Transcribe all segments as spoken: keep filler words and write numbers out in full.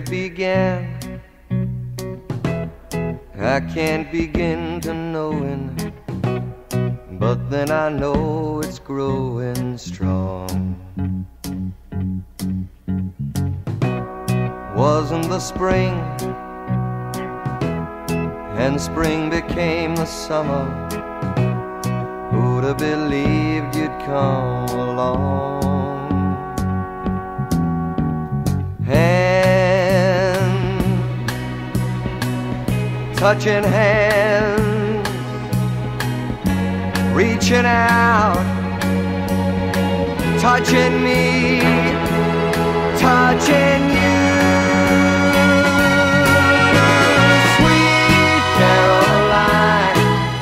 it began, I can't begin to knowing, but then I know it's growing strong. Wasn't the spring, and spring became the summer. Who'd have believed you'd come along? Hand, touching hands, reaching out, touching me, touching you. Sweet Caroline,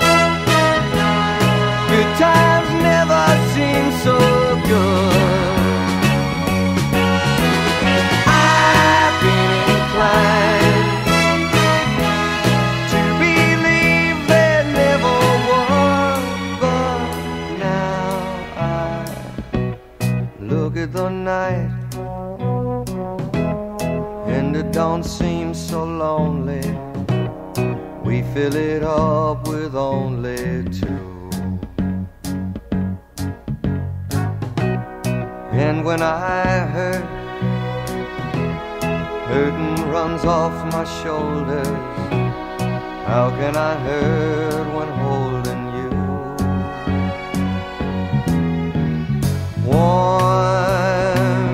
good times never seem so good. I've been inclined to believe there never was, but now I look at the night and it don't seem so lonely. We fill it up with only two. And when I hurt, hurting runs off my shoulders. How can I hurt when holding you? Warm,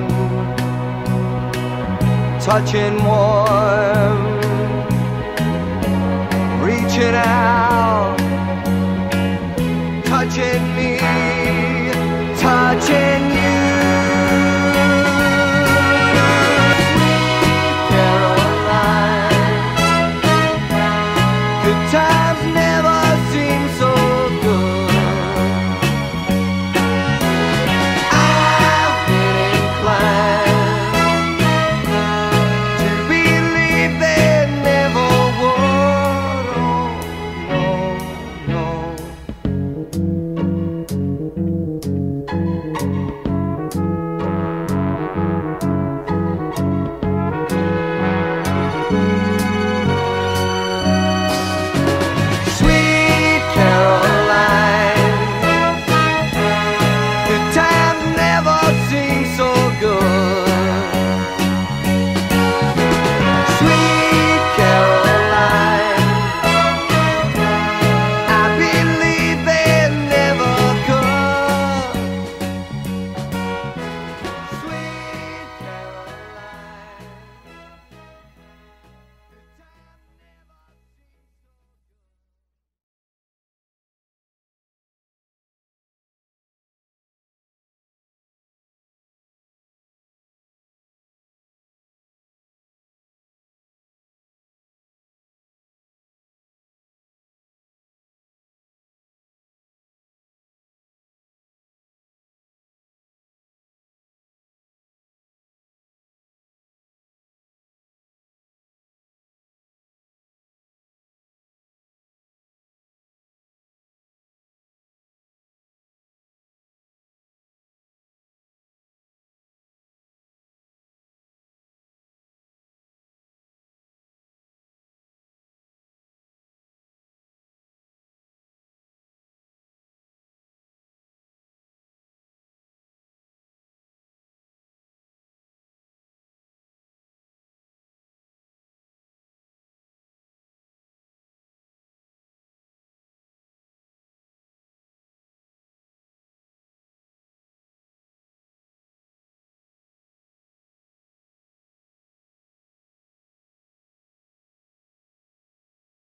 touching warm, reaching out, touching me.